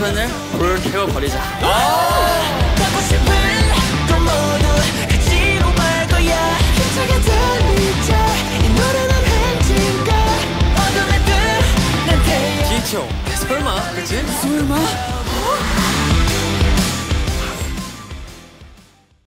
시간을 불태워버리자. 갖고 싶은 건 모두 가지고 말 거야. 힘차게 달리자. 이 노래는 행진가. 어둠에 뜬 난 태양. 기초 설마 그치? 설마